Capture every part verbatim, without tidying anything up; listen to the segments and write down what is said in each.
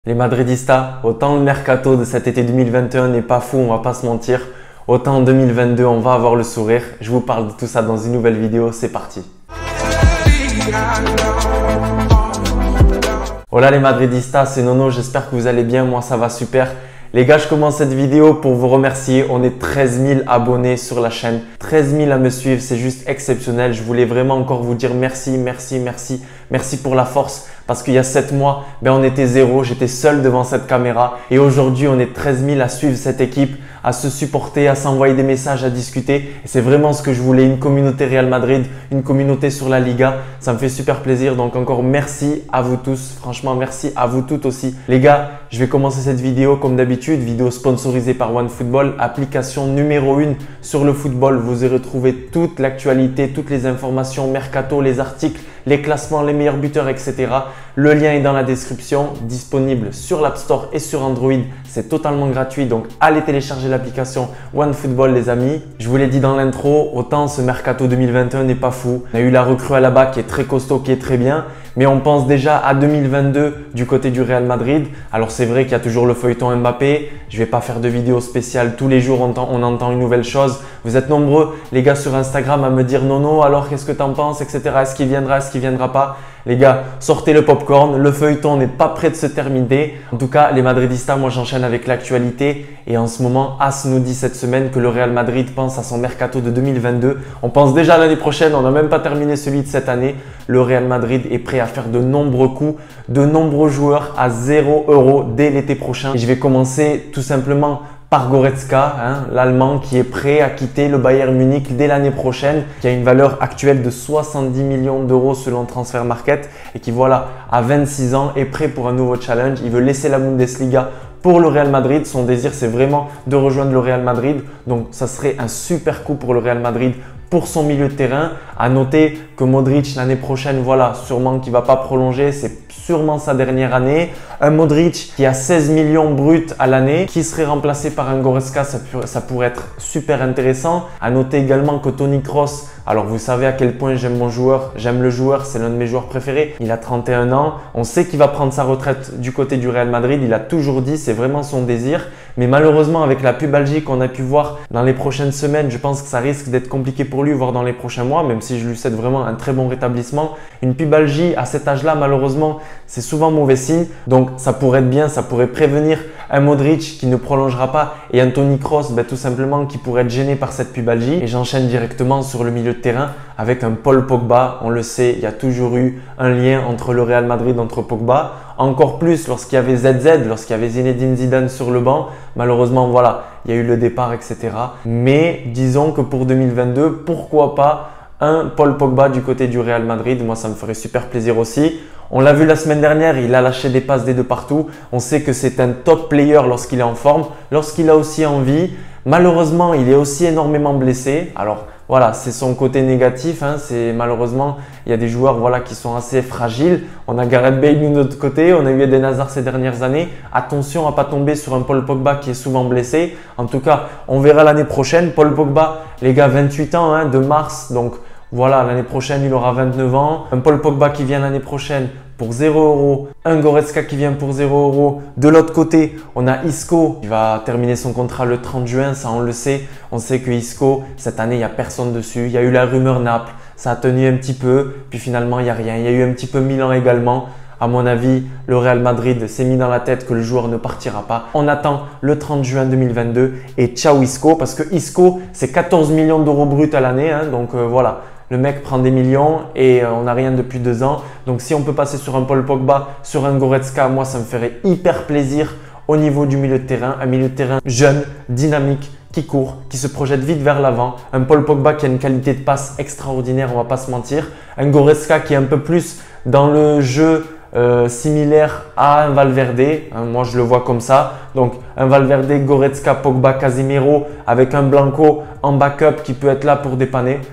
Les Madridistas, autant le mercato de cet été deux mille vingt et un n'est pas fou, on va pas se mentir, autant en deux mille vingt-deux on va avoir le sourire. Je vous parle de tout ça dans une nouvelle vidéo, c'est parti. Hola les Madridistas, c'est Nono, j'espère que vous allez bien, moi ça va super. Les gars, je commence cette vidéo pour vous remercier. On est treize mille abonnés sur la chaîne. treize mille à me suivre, c'est juste exceptionnel. Je voulais vraiment encore vous dire merci, merci, merci. Merci pour la force parce qu'il y a sept mois, ben on était zéro. J'étais seul devant cette caméra. Et aujourd'hui, on est treize mille à suivre cette équipe, à se supporter, à s'envoyer des messages, à discuter. Et c'est vraiment ce que je voulais, une communauté Real Madrid, une communauté sur la Liga. Ça me fait super plaisir. Donc encore merci à vous tous. Franchement, merci à vous toutes aussi. Les gars, je vais commencer cette vidéo comme d'habitude. Vidéo sponsorisée par OneFootball, application numéro une sur le football. Vous y retrouvez toute l'actualité, toutes les informations, mercato, les articles, les classements, les meilleurs buteurs, et cetera. Le lien est dans la description, disponible sur l'App Store et sur Android. C'est totalement gratuit, donc allez télécharger l'application OneFootball les amis. Je vous l'ai dit dans l'intro, autant ce mercato deux mille vingt et un n'est pas fou. On a eu la recrue à la bac qui est très costaud, qui est très bien. Mais on pense déjà à deux mille vingt-deux du côté du Real Madrid. Alors c'est vrai qu'il y a toujours le feuilleton Mbappé. Je ne vais pas faire de vidéo spéciale. Tous les jours, on entend, on entend une nouvelle chose. Vous êtes nombreux, les gars, sur Instagram à me dire « Nono, alors qu'est-ce que tu en penses, et cetera. Est-ce qu'il viendra, est-ce qu'il ne viendra pas ?» Les gars, sortez le popcorn. Le feuilleton n'est pas prêt de se terminer. En tout cas, les Madridistas, moi j'enchaîne avec l'actualité. Et en ce moment, As nous dit cette semaine que le Real Madrid pense à son mercato de deux mille vingt-deux. On pense déjà à l'année prochaine. On n'a même pas terminé celui de cette année. Le Real Madrid est prêt à faire de nombreux coups, de nombreux joueurs à zéro euro dès l'été prochain. Et je vais commencer tout simplement par Goretzka, hein, l'Allemand qui est prêt à quitter le Bayern Munich dès l'année prochaine, qui a une valeur actuelle de soixante-dix millions d'euros selon Transfer Market et qui voilà, à vingt-six ans est prêt pour un nouveau challenge. Il veut laisser la Bundesliga pour le Real Madrid. Son désir, c'est vraiment de rejoindre le Real Madrid. Donc, ça serait un super coup pour le Real Madrid pour son milieu de terrain. À noter que Modric l'année prochaine, voilà, sûrement qu'il ne va pas prolonger, c'est sûrement sa dernière année. Un Modric qui a seize millions bruts à l'année, qui serait remplacé par un Goretzka, ça, ça pourrait être super intéressant. À noter également que Toni Kroos, alors vous savez à quel point j'aime mon joueur, j'aime le joueur, c'est l'un de mes joueurs préférés. Il a trente et un ans, on sait qu'il va prendre sa retraite du côté du Real Madrid, il a toujours dit, c'est vraiment son désir. Mais malheureusement, avec la pubalgie qu'on a pu voir dans les prochaines semaines, je pense que ça risque d'être compliqué pour lui, voire dans les prochains mois, même si je lui souhaite vraiment un très bon rétablissement. Une pubalgie à cet âge-là, malheureusement, c'est souvent mauvais signe. Donc, ça pourrait être bien, ça pourrait prévenir un Modric qui ne prolongera pas et un Toni Kroos, ben, tout simplement, qui pourrait être gêné par cette pubalgie. Et j'enchaîne directement sur le milieu de terrain avec un Paul Pogba. On le sait, il y a toujours eu un lien entre le Real Madrid, entre Pogba. Encore plus lorsqu'il y avait Z Z, lorsqu'il y avait Zinedine Zidane sur le banc. Malheureusement, voilà, il y a eu le départ, et cetera. Mais disons que pour deux mille vingt-deux, pourquoi pas un Paul Pogba du côté du Real Madrid? Moi, ça me ferait super plaisir aussi. On l'a vu la semaine dernière, il a lâché des passes des deux partout. On sait que c'est un top player lorsqu'il est en forme, lorsqu'il a aussi envie. Malheureusement, il est aussi énormément blessé. Alors voilà, c'est son côté négatif. Hein. C'est malheureusement, il y a des joueurs voilà, qui sont assez fragiles. On a Gareth Bale de notre côté, on a eu Eden Hazard ces dernières années. Attention à ne pas tomber sur un Paul Pogba qui est souvent blessé. En tout cas, on verra l'année prochaine. Paul Pogba, les gars, vingt-huit ans, hein, de mars. Donc voilà, l'année prochaine, il aura vingt-neuf ans. Un Paul Pogba qui vient l'année prochaine pour zéro euro. Un Goretzka qui vient pour zéro euro. De l'autre côté, on a Isco qui va terminer son contrat le trente juin. Ça, on le sait. On sait que Isco, cette année, il n'y a personne dessus. Il y a eu la rumeur Naples. Ça a tenu un petit peu. Puis finalement, il n'y a rien. Il y a eu un petit peu Milan également. À mon avis, le Real Madrid s'est mis dans la tête que le joueur ne partira pas. On attend le trente juin deux mille vingt-deux et ciao Isco parce que Isco, c'est quatorze millions d'euros bruts à l'année. Hein, donc euh, voilà. Le mec prend des millions et on n'a rien depuis deux ans. Donc, si on peut passer sur un Paul Pogba, sur un Goretzka, moi, ça me ferait hyper plaisir au niveau du milieu de terrain. Un milieu de terrain jeune, dynamique, qui court, qui se projette vite vers l'avant. Un Paul Pogba qui a une qualité de passe extraordinaire, on ne va pas se mentir. Un Goretzka qui est un peu plus dans le jeu euh, similaire à un Valverde. Hein, moi, je le vois comme ça. Donc, un Valverde, Goretzka, Pogba, Casemiro avec un Blanco en backup qui peut être là pour dépanner.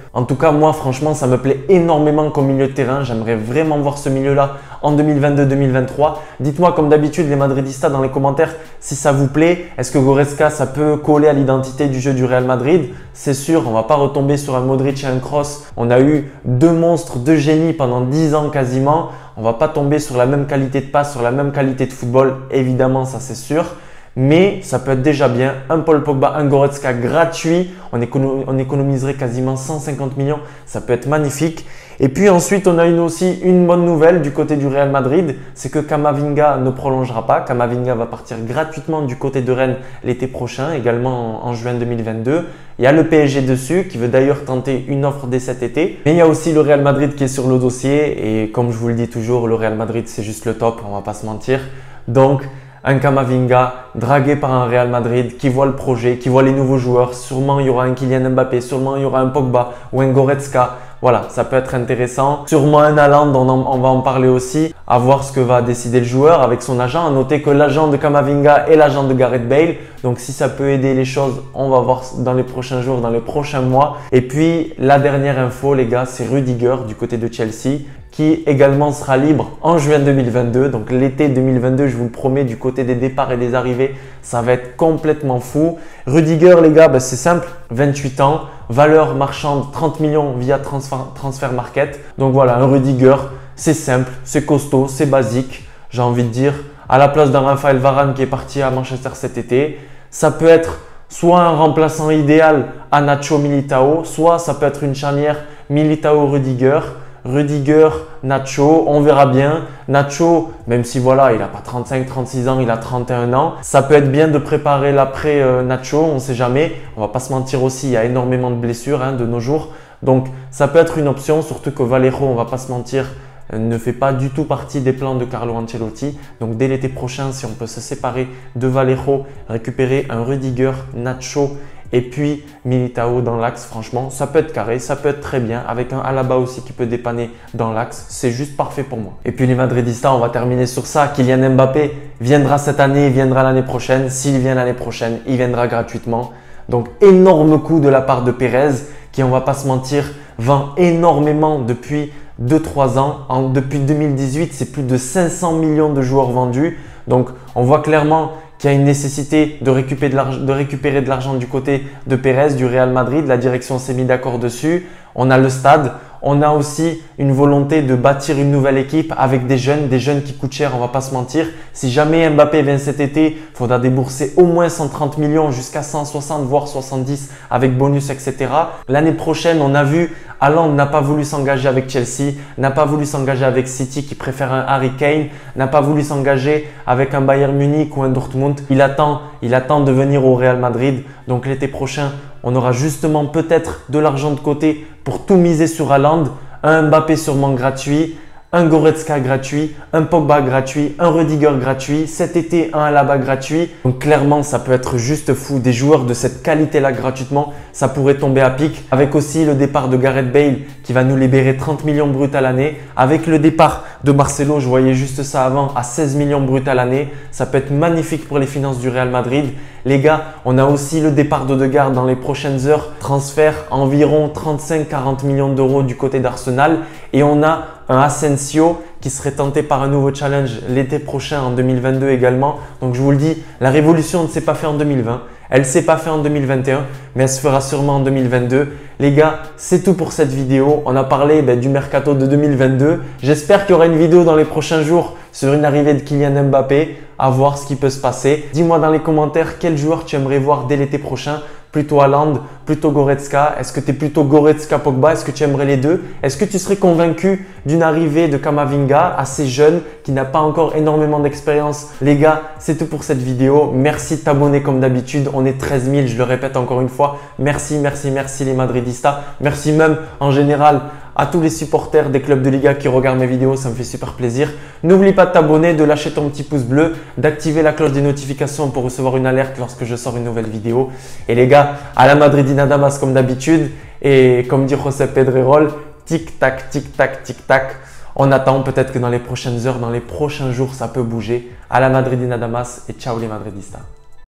En tout cas, moi, franchement, ça me plaît énormément comme milieu de terrain. J'aimerais vraiment voir ce milieu-là en deux mille vingt-deux deux mille vingt-trois. Dites-moi comme d'habitude les Madridistas dans les commentaires si ça vous plaît. Est-ce que Goretzka, ça peut coller à l'identité du jeu du Real Madrid? C'est sûr, on ne va pas retomber sur un Modric et un Kroos. On a eu deux monstres, deux génies pendant dix ans quasiment. On ne va pas tomber sur la même qualité de passe, sur la même qualité de football. Évidemment, ça c'est sûr. Mais ça peut être déjà bien. Un Paul Pogba, un Goretzka gratuit. On, économ on économiserait quasiment cent cinquante millions. Ça peut être magnifique. Et puis ensuite, on a une aussi une bonne nouvelle du côté du Real Madrid. C'est que Camavinga ne prolongera pas. Camavinga va partir gratuitement du côté de Rennes l'été prochain, également en, en juin deux mille vingt-deux. Il y a le P S G dessus qui veut d'ailleurs tenter une offre dès cet été. Mais il y a aussi le Real Madrid qui est sur le dossier. Et comme je vous le dis toujours, le Real Madrid, c'est juste le top. On ne va pas se mentir. Donc, un Camavinga dragué par un Real Madrid qui voit le projet, qui voit les nouveaux joueurs. Sûrement, il y aura un Kylian Mbappé, sûrement, il y aura un Pogba ou un Goretzka. Voilà, ça peut être intéressant. Sûrement un Haaland, on, en, on va en parler aussi. À voir ce que va décider le joueur avec son agent. À noter que l'agent de Camavinga est l'agent de Gareth Bale. Donc, si ça peut aider les choses, on va voir dans les prochains jours, dans les prochains mois. Et puis, la dernière info, les gars, c'est Rudiger du côté de Chelsea qui également sera libre en juin deux mille vingt-deux. Donc, l'été deux mille vingt-deux, je vous le promets, du côté des départs et des arrivées, ça va être complètement fou. Rudiger, les gars, ben, c'est simple, vingt-huit ans. Valeur marchande trente millions via transfer, transfer market. Donc voilà, un Rudiger, c'est simple, c'est costaud, c'est basique. J'ai envie de dire, à la place d'un Raphaël Varane qui est parti à Manchester cet été, ça peut être soit un remplaçant idéal à Nacho Militao, soit ça peut être une charnière Militao-Rudiger. Rudiger, Nacho, on verra bien. Nacho, même si voilà, il n'a pas trente-cinq, trente-six ans, il a trente et un ans. Ça peut être bien de préparer l'après euh, Nacho, on ne sait jamais. On va pas se mentir aussi, il y a énormément de blessures hein, de nos jours. Donc, ça peut être une option, surtout que Valero, on ne va pas se mentir, ne fait pas du tout partie des plans de Carlo Ancelotti. Donc, dès l'été prochain, si on peut se séparer de Valero, récupérer un Rudiger, Nacho et puis Militao dans l'axe, franchement, ça peut être carré, ça peut être très bien. Avec un Alaba aussi qui peut dépanner dans l'axe, c'est juste parfait pour moi. Et puis les Madridistas, on va terminer sur ça. Kylian Mbappé viendra cette année, viendra l'année prochaine. S'il vient l'année prochaine, il viendra gratuitement. Donc énorme coup de la part de Pérez qui, on va pas se mentir, vend énormément depuis deux trois ans. En, depuis deux mille dix-huit, c'est plus de cinq cents millions de joueurs vendus. Donc on voit clairement qu'il y a une nécessité de récupérer de récupérer de l'argent du côté de Pérez, du Real Madrid. La direction s'est mise d'accord dessus. On a le stade. On a aussi une volonté de bâtir une nouvelle équipe avec des jeunes, des jeunes qui coûtent cher, on va pas se mentir. Si jamais Mbappé vient cet été, il faudra débourser au moins cent trente millions jusqu'à cent soixante voire soixante-dix avec bonus, et cetera. L'année prochaine, on a vu Haaland n'a pas voulu s'engager avec Chelsea, n'a pas voulu s'engager avec City qui préfère un Harry Kane, n'a pas voulu s'engager avec un Bayern Munich ou un Dortmund. Il attend, il attend de venir au Real Madrid. Donc l'été prochain, on aura justement peut-être de l'argent de côté pour tout miser sur Haaland, un Mbappé sûrement gratuit, un Goretzka gratuit, un Pogba gratuit, un Rudiger gratuit, cet été un Alaba gratuit. Donc clairement, ça peut être juste fou. Des joueurs de cette qualité-là gratuitement, ça pourrait tomber à pic. Avec aussi le départ de Gareth Bale qui va nous libérer trente millions bruts à l'année. Avec le départ de Marcelo, je voyais juste ça avant, à seize millions bruts à l'année. Ça peut être magnifique pour les finances du Real Madrid. Les gars, on a aussi le départ d'Odegaard dans les prochaines heures. Transfert environ trente-cinq à quarante millions d'euros du côté d'Arsenal. Et on a un Asensio qui serait tenté par un nouveau challenge l'été prochain en deux mille vingt-deux également. Donc je vous le dis, la révolution ne s'est pas faite en deux mille vingt. Elle ne s'est pas faite en deux mille vingt et un, mais elle se fera sûrement en deux mille vingt-deux. Les gars, c'est tout pour cette vidéo. On a parlé ben, du mercato de deux mille vingt-deux. J'espère qu'il y aura une vidéo dans les prochains jours sur une arrivée de Kylian Mbappé. À voir ce qui peut se passer. Dis-moi dans les commentaires quel joueur tu aimerais voir dès l'été prochain. Plutôt Haaland, plutôt Goretzka. Est-ce que tu es plutôt Goretzka Pogba? Est-ce que tu aimerais les deux? Est-ce que tu serais convaincu d'une arrivée de Camavinga assez jeune qui n'a pas encore énormément d'expérience? Les gars, c'est tout pour cette vidéo. Merci de t'abonner comme d'habitude. On est treize mille, je le répète encore une fois. Merci, merci, merci les Madridistas. Merci même en général à tous les supporters des clubs de Liga qui regardent mes vidéos, ça me fait super plaisir. N'oublie pas de t'abonner, de lâcher ton petit pouce bleu, d'activer la cloche des notifications pour recevoir une alerte lorsque je sors une nouvelle vidéo. Et les gars, à la Madridina Damas comme d'habitude. Et comme dit José Pedrerol, tic-tac, tic-tac, tic-tac. On attend peut-être que dans les prochaines heures, dans les prochains jours, ça peut bouger. À la Madridina Damas et ciao les Madridistas.